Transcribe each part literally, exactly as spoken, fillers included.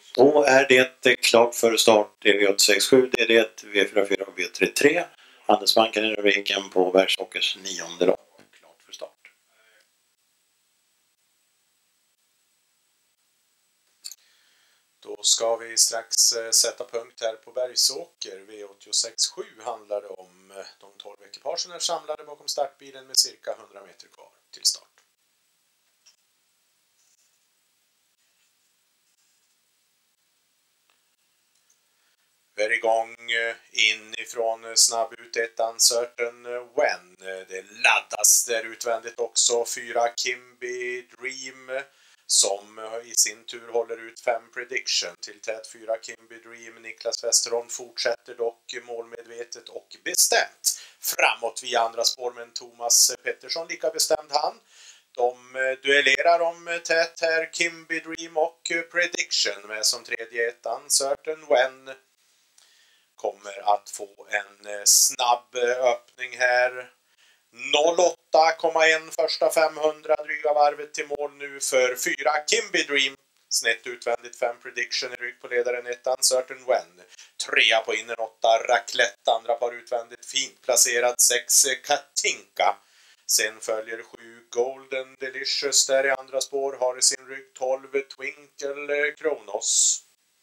Då är det klart för start i V åtta sex sju, D D ett, V fyra fyra och V tre tre. Handelsbanken är rubriken på Bergshockeys nionde lopp. Klart för start. Då ska vi strax sätta punkt här på Bergsåker. V åtta sex sju handlar det om. De tolv ekipagen är samlade bakom startbilen med cirka hundra meter kvar till start. Vi är igång inifrån snabb ut ettan Certain When. Det laddas där utvändigt också. Fyra Kimby Dream som i sin tur håller ut fem Prediction. Till tät fyra Kimby Dream. Niklas Westerholm fortsätter dock målmedvetet och bestämt framåt via andra spår, men Thomas Pettersson lika bestämd han. De duellerar om tät här, Kimby Dream och Prediction med som tredje ettan Certain When. Kommer att få en snabb öppning här. noll åtta komma ett första femhundra, dryga varvet till mål nu för fyra Kimby Dream. Snett utvändigt fem Prediction i rygg på ledaren ettan Certain When. Trea på inner åtta Raclette, andra par utvändigt fint placerad sex Katinka. Sen följer sju Golden Delicious där i andra spår, har i sin rygg tolv Twinkle Kronos.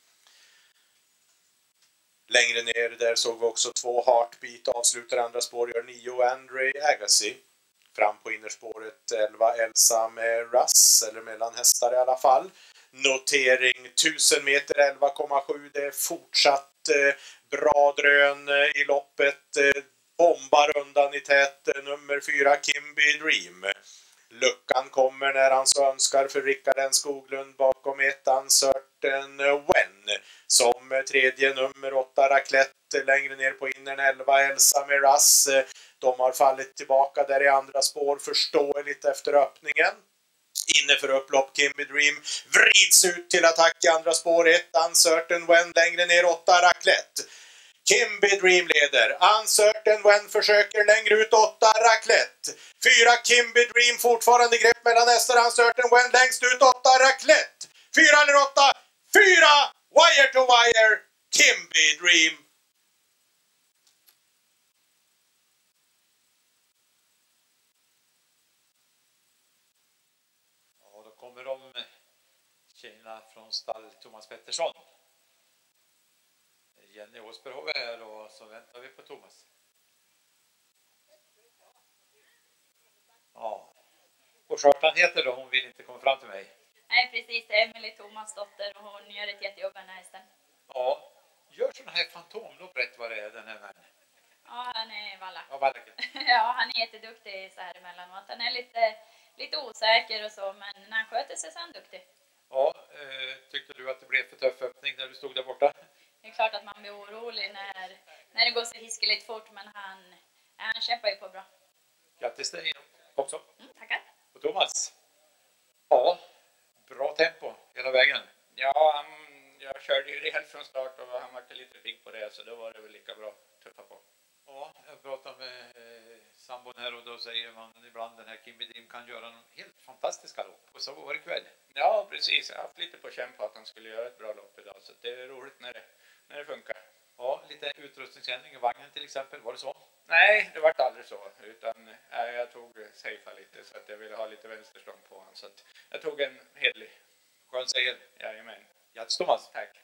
Längre ner där såg vi också två Heartbeat, avslutar andra spår, gör nio Andre Agassi. Fram på innerspåret elva Elsa med Russ, eller mellan hästar i alla fall. Notering tusen meter elva komma sju, det är fortsatt eh, bra drön i loppet. Eh, bombar undan i tät nummer fyra Kimby Dream. Luckan kommer när han så önskar för Rickard N. Skoglund bakom ettan Certain When. Som tredje nummer åtta Raclette, längre ner på innern elva Elsa med Russ. De har fallit tillbaka där i andra spår, förståeligt efter öppningen. Inne för upplopp Kimby Dream vrids ut till attack i andra spår, ettan Certain When, längre ner åtta Raclette. Kimby Dream leder. Uncertain When försöker längre ut åtta Raclette. Fyra Kimby Dream fortfarande grepp mellan hästar. Uncertain When längst ut åtta Raclette. Fyra eller åtta. Fyra Wire to Wire Kimby Dream. Ja, då kommer de tjejerna från stall Thomas Pettersson. Jenny Åsberg här och så väntar vi på Thomas. Ja. Och skörtan heter då, hon vill inte komma fram till mig. Nej, precis. Det är Emelie Thomas dotter och hon gör ett jättejobb med den här hästen. Ja, gör sådana här fantomlopp rätt vad det är den här mannen. Ja, han är vallack. Ja, vallack. Ja, han är jätteduktig så här emellanåt. Han är lite, lite osäker och så, men när han sköter sig så är han duktig. Ja, eh, tyckte du att det blev för tuff öppning när du stod där borta? Det är klart att man blir orolig när, när det går så hiskeligt fort, men han, han kämpar ju på bra. Grattis dig också. Mm, tackar. Och Thomas? Ja, bra tempo hela vägen. Ja, han, jag körde ju rejält från start och han var lite pigg på det, så då var det väl lika bra att tuffa på. Ja, jag pratade med eh, sambon här och då säger man ibland den här Kimby Dream kan göra en helt fantastisk lopp. Och så var det kväll. Ja, precis. Jag har haft lite på kämpa att han skulle göra ett bra lopp idag, så det är roligt när det, när det funkar. Ja, lite utrustningsändring i vagnen till exempel, var det så? Nej, det var aldrig så, utan äh, jag tog safea lite så att jag ville ha lite vänsterstång på honom. Så att jag tog en hederlig. Skön seger. Jajamän. Grattis Thomas. Tack.